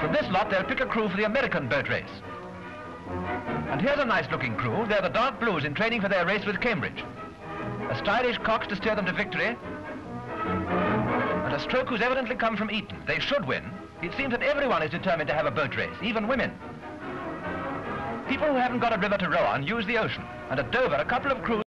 From this lot, they'll pick a crew for the American boat race. And here's a nice-looking crew. They're the dark blues in training for their race with Cambridge. A stylish cox to steer them to victory, and a stroke who's evidently come from Eton. They should win. It seems that everyone is determined to have a boat race, even women. People who haven't got a river to row on use the ocean, and at Dover, a couple of crews